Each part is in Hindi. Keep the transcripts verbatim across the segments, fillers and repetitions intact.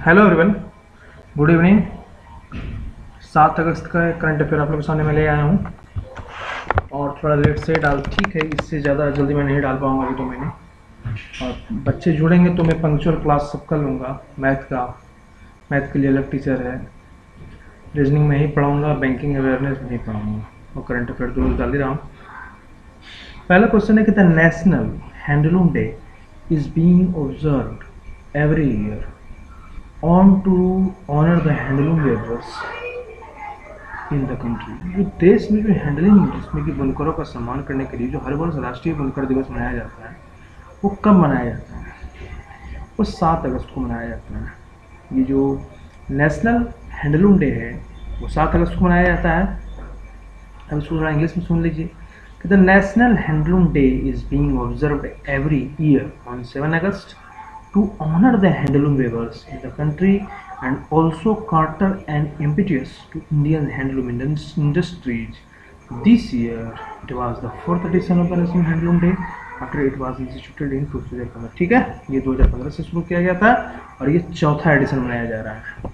Hello everyone, good evening. सात अगस्त का करंट अफेयर आप लोगों के सामने मैं ले आया हूँ और थोड़ा लेट से डाल, ठीक है, इससे ज़्यादा जल्दी मैं नहीं डाल पाऊँगा अभी तो मैंने। और बच्चे जुड़ेंगे तो मैं पंक्चुअल क्लास सबका लूँगा। मैथ का मैथ के लिए अलग टीचर है, रीजनिंग में ही पढ़ाऊँगा, बैंकिंग अवेयरनेस नहीं पढ़ाऊँगा और करंट अफेयर दोनों डाल ही रहा हूँ। पहला क्वेश्चन है कि the national handloom day is being observed every year on to honor the handloom laborers in the country। जो देश में जो हैंडलिंग जिसमें कि बुनकरों का सम्मान करने के लिए जो हर वर्ष राष्ट्रीय बुनकर दिवस मनाया जाता है, वो कब मनाया जाता है? वो सात अगस्त को मनाया जाता है। ये जो नेशनल हैंडलूम डे है वो सात अगस्त को मनाया जाता है। अब इसको थोड़ा इंग्लिश में सुन लीजिए कि the national handloom day is being observed every year on seven August to honor the handloom weavers in the country and also cater an impetus to Indian handloom industries. This year it was the fourth edition of the National Handloom Day after it was instituted in two thousand fifteen। ठीक है, ये दो हज़ार पंद्रह से शुरू किया गया था और ये चौथा एडिशन मनाया जा रहा है।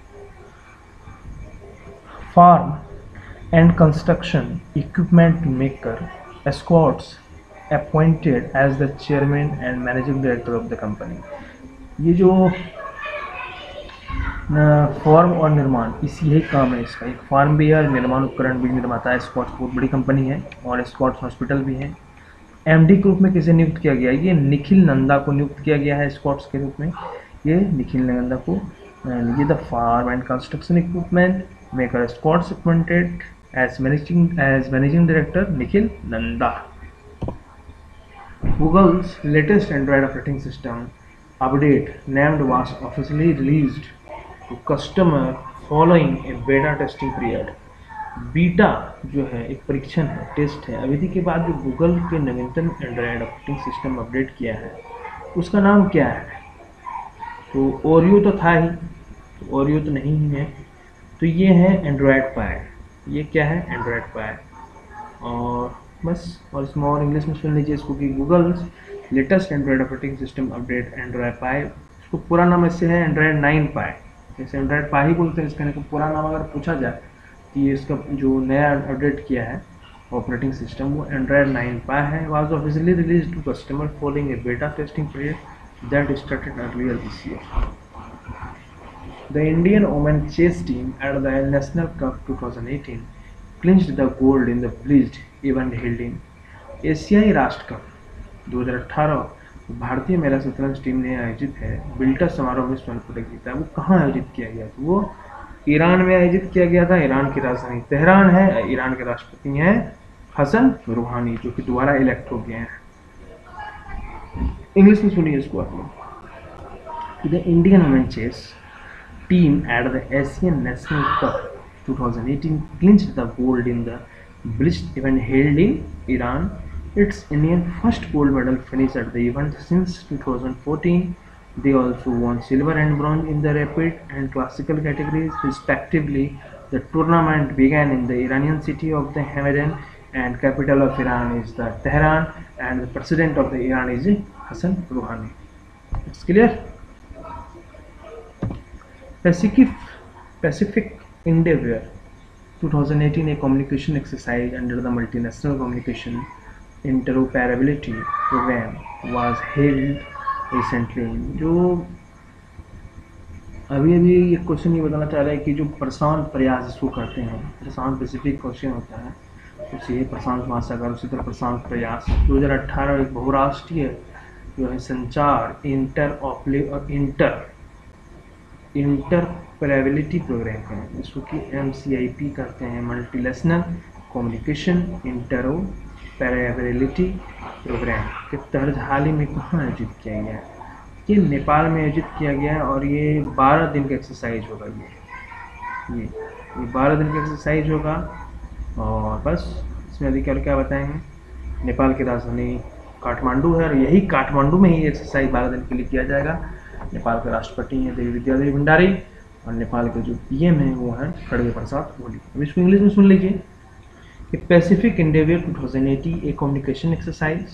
Farm and construction equipment maker Escorts appointed as the chairman and managing director of the company। ये जो फॉर्म और निर्माण, इसी यही काम है इसका। एक फार्म भी है, निर्माण उपकरण भी निर्माता है। स्कॉट्स बहुत बड़ी कंपनी है और स्कॉट्स हॉस्पिटल भी है। एमडी के रूप में किसे नियुक्त किया गया? ये निखिल नंदा को नियुक्त किया गया है स्कॉट्स के रूप में। ये निखिल नंदा को, ये the farm and construction equipment maker Scotts appointed as managing as managing director Nikhil Nanda. Google's latest Android operating system update named was officially released to customer following a beta testing period। Beta जो है एक परीक्षण है, टेस्ट है, अवधि के बाद जो गूगल के नवीनतम एंड्रॉयड ऑपरेटिंग सिस्टम अपडेट किया है उसका नाम क्या है? तो ओरियो तो था ही, तो ओरियो तो नहीं है, तो ये है एंड्रॉयड पाई। ये क्या है? Android Pie. और बस, और इसमें और इंग्लिश में सुन लीजिए इसको कि Google's latest Android operating system update Android Pie. इसको पूरा नाम इससे है एंड्रॉयड नाइन पाई, जैसे एंड्रॉयड पाई ही बोलते हैं इसका। को पूरा नाम अगर पूछा जाए कि ये इसका जो नया अपडेट किया है ऑपरेटिंग सिस्टम वो एंड्रॉयड नाइन पाई है। Was officially release to customer following a beta testing period that started earlier this year. The Indian women chess team at the national cup twenty eighteen clinched the gold in the blitz event held in. एशियाई राष्ट्र कप दो हज़ार अठारह भारतीय महिला शतरंज टीम ने आयोजित है बिल्टर समारोह में स्वर्ण पदक जीता। वो कहाँ आयोजित किया गया था? वो ईरान में आयोजित किया गया था। ईरान की राजधानी तेहरान है। ईरान के राष्ट्रपति हैं हसन रूहानी, जो कि दोबारा इलेक्ट हो गए हैं। इंग्लिश में सुनिए इसको आप लोग। The Indian women chess team at the Asian national cup twenty eighteen clinched the gold in the Blitz event held in Iran, its Indian first gold medal finish at the event since twenty fourteen। They also won silver and bronze in the rapid and classical categories respectively। The tournament began in the Iranian city of the Hamadan and capital of Iran is the Tehran and the president of the Iran is Hassan Rouhani। It's clear? Pacific Pacific Endeavor twenty eighteen a communication exercise under the multinational communication interoperability program was held recently। जो अभी अभी ये क्वेश्चन ये बताना चाह रहा है कि जो प्रशांत प्रयास इसको करते हैं, प्रशांत पैसिफिक क्वेश्चन होता है, उसे प्रशांत महासागर, उसी तरह प्रशांत प्रयास दो हज़ार अठारह एक बहुराष्ट्रीय जो है संचार इंटर ऑपले और इंटर इंटरपरेबिलिटी प्रोग्राम है, जिसको कि एम सी आई पी कहते हैं, मल्टीनेशनल कम्युनिकेशन इंटरपरेबिलिटी प्रोग्राम के तहत हाल ही में कहाँ आयोजित किया गया है? ये नेपाल में आयोजित किया गया है और ये बारह दिन का एक्सरसाइज होगा। ये ये ये बारह दिन का एक्सरसाइज होगा और बस इसमें अधिक और क्या बताएंगे। नेपाल की राजधानी काठमांडू है और यही काठमांडू में ही एक्सरसाइज बारह दिन के लिए किया जाएगा। नेपाल के राष्ट्रपति हैं देवी विद्यादेवी भंडारी और नेपाल के जो पीएम हैं वो हैं खड़गे प्रसाद ओली। अब इसको इंग्लिश में सुन लीजिए। Pacific Endeavour twenty eighty a communication exercise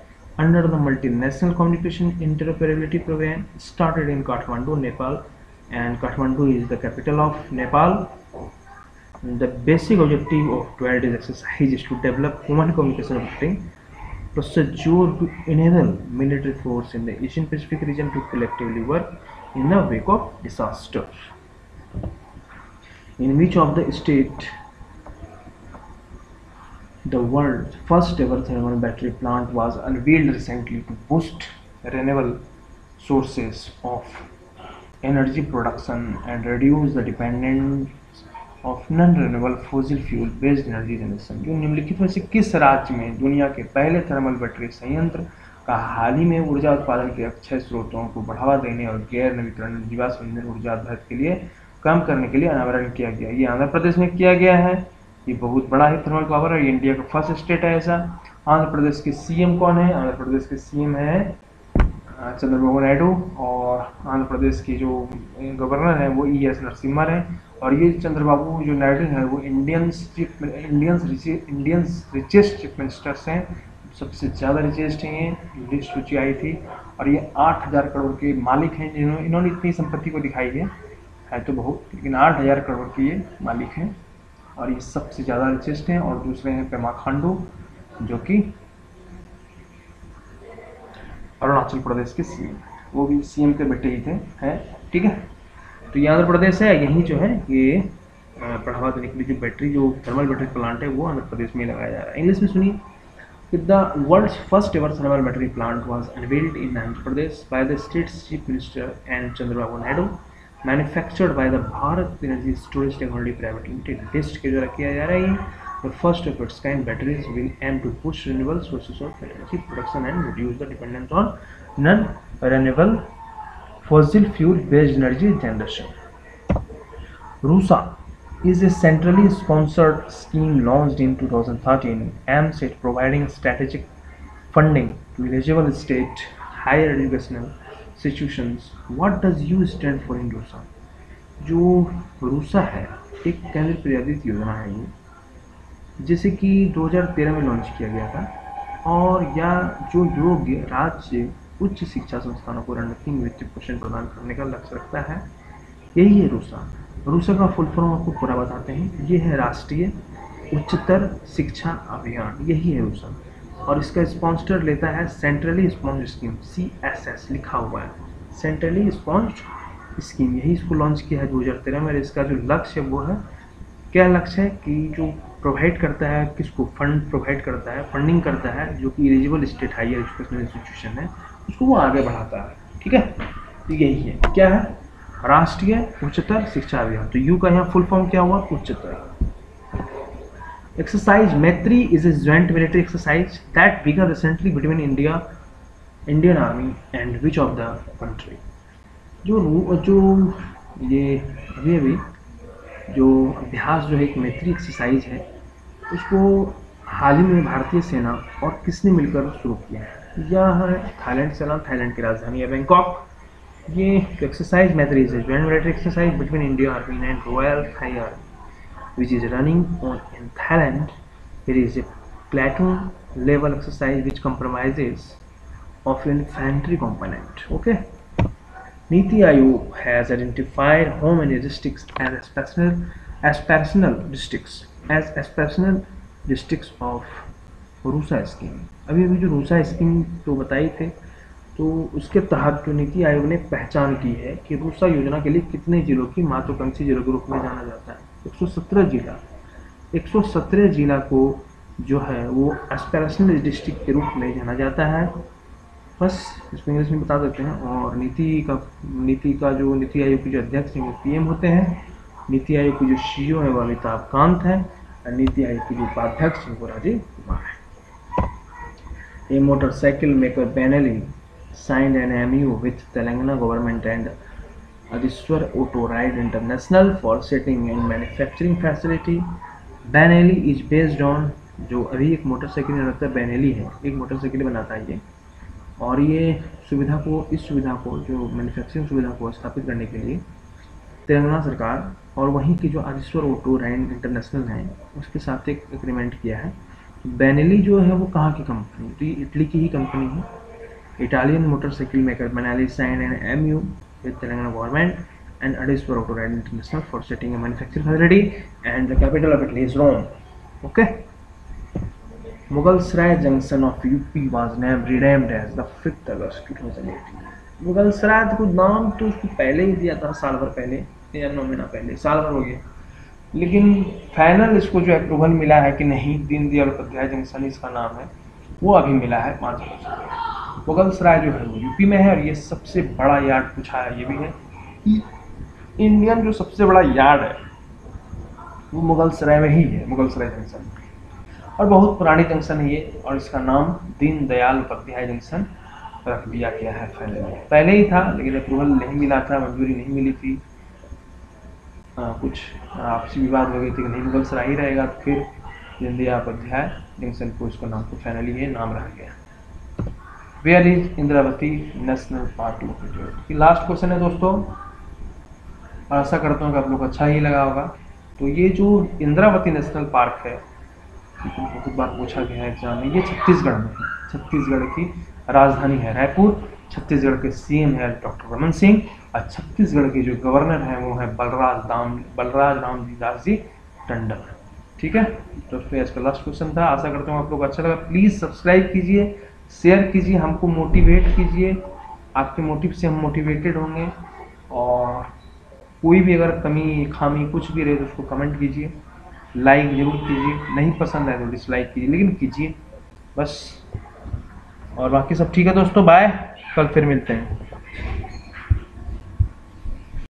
under the multinational communication interoperability program started in Kathmandu, Nepal and Kathmandu is the capital of Nepal. The basic objective of twelve days exercise is to develop human communication operating procedure to enable military force in the Asian Pacific region to collectively work in the wake of disaster. In which of the state the world's first ever thermal battery plant was unveiled recently to boost renewable sources of energy production and reduce the dependence of non-renewable fossil fuel based energy generation? जो निम्नलिखित में से किस राज्य में दुनिया के पहले थर्मल बैटरी संयंत्र का हाल ही में ऊर्जा उत्पादन के अक्षय स्रोतों को बढ़ावा देने और गैर नवीकरणीय जीवाश्म ईंधन ऊर्जा आधारित के लिए कम करने के लिए अनावरण किया गया? ये आंध्र प्रदेश में किया गया है। ये बहुत बड़ा ही थर्मल पावर है, ये इंडिया का फर्स्ट स्टेट है ऐसा। आंध्र प्रदेश के सीएम कौन है? आंध्र प्रदेश के सीएम है चंद्रबाबू नायडू, और आंध्र प्रदेश की जो गवर्नर है वो ई एस नरसिम्हा है। और ये चंद्रबाबू जो नायडू है वो Indians chief Indians Indians richest chief ministers हैं, सबसे ज़्यादा रिचेस्ट हैं। ये लिस्ट सूची आई थी, और ये आठ हज़ार करोड़ के मालिक हैं जिन्होंने इन्होंने इतनी संपत्ति को दिखाई है है तो बहुत, लेकिन आठ हज़ार करोड़ के ये मालिक हैं और ये सबसे ज़्यादा रिचेस्ट हैं। और दूसरे हैं पेमा खांडू जो कि अरुणाचल प्रदेश के सीएम, वो भी सीएम के बेटे ही थे हैं, ठीक है। तो ये आंध्र प्रदेश है, यही जो है ये बढ़ावा देने के लिए जो बैटरी जो थर्मल बैटरी प्लांट है वो आंध्र प्रदेश में लगाया जा रहा है। इंग्लिश में सुनिए। The world's first ever thermal battery plant was unveiled in Andhra Pradesh by the state's chief minister and Chandrababu Naidu, manufactured by the Bharat energy storage technology private limited. List के द्वारा किया जा रहा है ये। The first of its kind batteries will aim to push renewable sources of energy production and reduce the dependence on non-renewable fossil fuel-based energy generation. RUSA is a centrally sponsored scheme launched in two thousand thirteen, aims at providing strategic funding to eligible state higher educational institutions. What does U stand for in RUSA? जो RUSA है एक केंद्र प्रायोजित योजना है ये, जैसे कि दो हज़ार तेरह में लॉन्च किया गया था, और या जो योग्य राज्य उच्च शिक्षा संस्थानों को रणनीतिक वित्तीय पोषण प्रदान करने का लक्ष्य रखता है, यही है रूसा। रूसा का फुल फॉर्म आपको पूरा बताते हैं। ये है राष्ट्रीय उच्चतर शिक्षा अभियान, यही है रूसा। और इसका स्पॉन्सर लेता है centrally sponsored scheme, C S S लिखा हुआ है, सेंट्रली स्पॉन्स्ड स्कीम, यही इसको लॉन्च किया है दो हज़ार तेरह में। इसका जो लक्ष्य है वो है, क्या लक्ष्य है कि जो प्रोवाइड करता है, किसको फंड प्रोवाइड करता है, फंडिंग करता है जो कि eligible state higher educational institution है, उसको वो आगे बढ़ाता है, ठीक है। तो यही है, क्या है, राष्ट्रीय उच्चतर शिक्षा अभियान। तो यू का यहाँ फुल फॉर्म क्या हुआ, उच्चतर। Exercise Maitri is a joint military exercise that began recently between India Indian army and which of the country. जो जो ये अभी अभी जो अभ्यास जो है एक मैत्री एक्सरसाइज है, उसको हाल ही में भारतीय सेना और किसने मिलकर शुरू किया है? यह है थाईलैंड सेना, थाईलैंड की राजधानी है बैंकॉक। ये exercise Maitri is joint military exercise between India army and royal Thai army which is running on in Thailand. It is a platoon level exercise which compromises of infantry component. Okay. Niti Aayog has identified home and districts as aspirational, aspirational districts as aspirational districts of RUSA scheme. अभी अभी जो रूसा स्कीम तो बताई थे, तो उसके तहत जो नीति आयोग ने पहचान की है कि रूसा योजना के लिए कितने जिलों की महत्वाकांक्षी जिलों के रूप में जाना जाता है। एक सौ सत्रह जिला एक सौ सत्रह जिला को जो है वो एस्पिरेशनल डिस्ट्रिक्ट के रूप में जाना जाता है। बस इसमें इंग्लिश में बता देते हैं। और नीति का नीति का जो नीति आयोग के जो अध्यक्ष हैं वो पीएम होते हैं। नीति आयोग के जो सीईओ है वो अमिताभ कांत है, और नीति आयोग के जो उपाध्यक्ष हैं वो राजीव कुमार है। A motorcycle maker Benelli signed an M O U with Telangana government and Adiswar Auto Ride International for setting and manufacturing facility. Benelli is based on, जो अभी एक मोटरसाइकिल बनाता है बेनेली है, एक मोटरसाइकिल बनाता है ये, और ये सुविधा को इस सुविधा को जो मैन्युफैक्चरिंग सुविधा को स्थापित करने के लिए तेलंगाना सरकार और वहीं की जो आदिश्वर ऑटो राइड इंटरनेशनल है उसके साथ एक एग्रीमेंट किया है। बेनेली जो है वो कहाँ की कंपनी, तो ये इटली की ही कंपनी है। Italian motorcycle maker Benelli signed an M O U with Telangana government and Addis Rotoride International for setting a manufacturing facility, and the capital of Italy is Rome. Okay. Mughalsarai Junction of U P was named renamed as the fifth August two thousand eighteen. Mughalsarai तो नाम तो उसको पहले ही दिया था, साल भर पहले या नौ महीना पहले, साल भर हो गया, लेकिन फाइनल इसको जो अप्रूवल मिला है कि नहीं दीनदयाल उपाध्याय जंक्शन इसका नाम है, वो अभी मिला है पाँच अगस्त। मुगलसराय जो है वो यूपी में है, और ये सबसे बड़ा यार्ड पूछा है, ये भी है कि इंडियन जो सबसे बड़ा यार्ड है वो मुगलसराय में ही है, मुगलसराय जंक्शन, और बहुत पुरानी जंक्शन है ये, और इसका नाम दीनदयाल उपाध्याय जंक्शन रख दिया गया है। पहले पहले ही था, लेकिन अप्रूवल नहीं मिला था, मंजूरी नहीं मिली थी, आ, कुछ आपसी विवाद हो गई थी कि नहीं मुगलसराय ही रहेगा, तो फिर दीनदयाल उपाध्याय जंक्शन को इसको नाम को फाइनली ये नाम रख गया। Where is Indravati national park located? Last question है दोस्तों, आशा करता हूँ कि आप लोग अच्छा ही लगा होगा। तो ये जो इंद्रावती नेशनल पार्क है, बहुत बार पूछा गया है एग्जाम में, ये छत्तीसगढ़ में है। छत्तीसगढ़ की राजधानी है रायपुर, छत्तीसगढ़ के सीएम है डॉक्टर रमन सिंह, और छत्तीसगढ़ के जो गवर्नर हैं वो है बलराज दाम बलराज राम जी दास जी टंडन। ठीक है दोस्तों, आज का लास्ट क्वेश्चन था। आशा करता हूँ आप लोग अच्छा लगा। प्लीज़ सब्सक्राइब कीजिए, शेयर कीजिए, हमको मोटिवेट कीजिए, आपके मोटिव से हम मोटिवेटेड होंगे, और कोई भी अगर कमी खामी कुछ भी रहे तो उसको कमेंट कीजिए, लाइक जरूर कीजिए, नहीं पसंद है तो डिसलाइक कीजिए, लेकिन कीजिए बस। और बाकी सब ठीक है दोस्तों, बाय, कल फिर मिलते हैं।